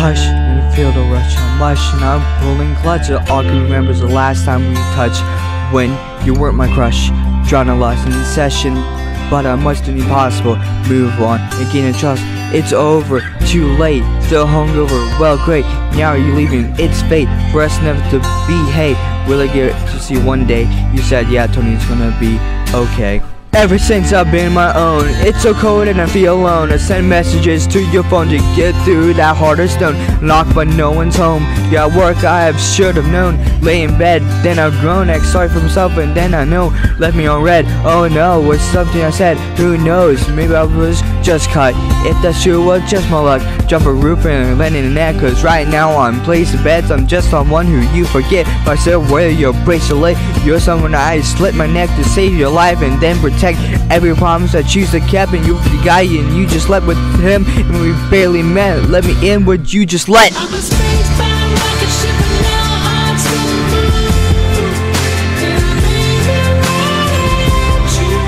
Hush and feel the rush of mush, and I'm pulling clutch. All can remembers the last time we touched, when you weren't my crush. Drown a lost in session, but I must do the impossible. Move on and gain a trust. It's over, too late, still hungover. Well, great, now you're leaving. It's fate for us never to be. Hey, will I get to see you one day? You said, yeah, Tony, it's gonna be okay. Ever since I've been my own, it's so cold and I feel alone. I send messages to your phone to get through that harder stone. Locked but no one's home. Yeah, work I have should have known. Lay in bed, then I groan. Act sorry for myself and then I know. Left me on red. Oh no, was something I said? Who knows? Maybe I was just cut. If that's true, well, just my luck. Jump a roof and land in the net. Cause right now I'm placing bets. I'm just someone who you forget. But I still wear your bracelet. You're someone I slit my neck to save your life and then protect every promise I choose to keep. And you're the guy and you just slept with him and we barely met. Let me in, would you just let? I'm a spacebound rocket ship and now I'm spinning through. And I may be right at you.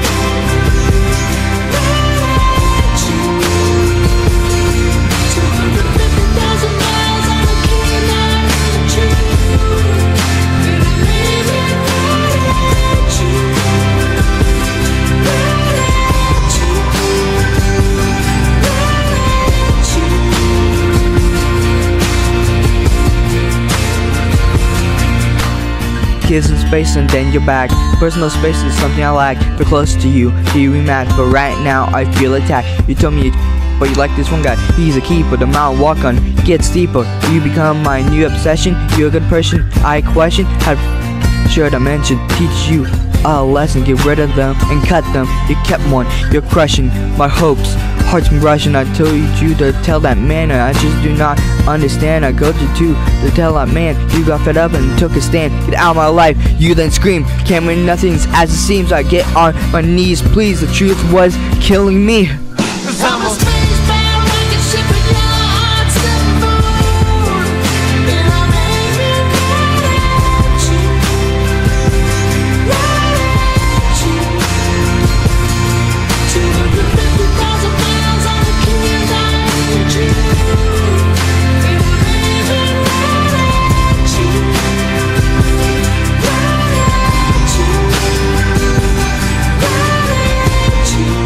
Right at you. 250,000 miles on a key line at you. And I may be right at you. Kiss in space and then you're back. Personal space is something I lack. But close to you, here we match. But right now I feel attacked. You told me but you like this one guy. He's a keeper, the mountain walk on gets steeper. You become my new obsession. You're a good person, I question. Have should I mention, teach you a lesson. Get rid of them and cut them. You kept one, you're crushing my hopes. Heart's been rushing. I told you to tell that man, and I just do not understand. I go to tell that man, you got fed up and took a stand. Get out of my life, you then scream. Can't win nothing's as it seems. I get on my knees, please. The truth was killing me. I'm a spacebound rocket ship and now I'm stepping forward. And I may be right at you. Right at you. 250,000 miles on a key line at you. And I may be right at you. Right at you. Right at you.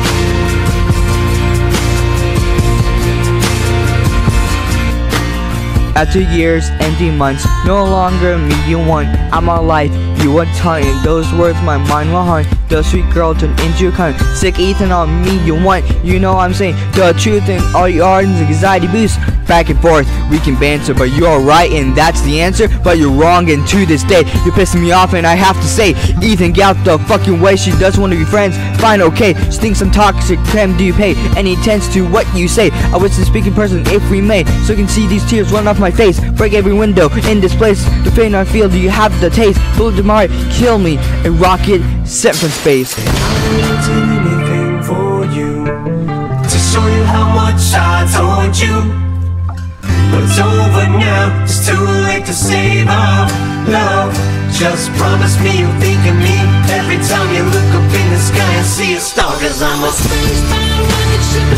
After years, empty months, no longer me you want. I'm alive, you want time. Those words my mind will hunt. The sweet girl turned into a cunt. Sick Ethan on me you want. You know I'm saying the truth and all your ardent anxiety boost. Back and forth, we can banter, but you're right and that's the answer. But you're wrong and to this day, you're pissing me off and I have to say, Ethan, get out the fucking way. She doesn't want to be friends, fine, okay. She thinks I'm toxic, Cam, do you pay any attention to what you say? I wish to speak in person if we may, so you can see these tears run off my face. Break every window in this place, the pain I feel, do you have the taste? Bullet to my heart, kill me, a rocket sent from space. I did anything for you, to show you how much I told you. But it's over now, it's too late to save our love. Just promise me you'll think of me every time you look up in the sky and see a star. Cause I'm a spacebound rocket ship.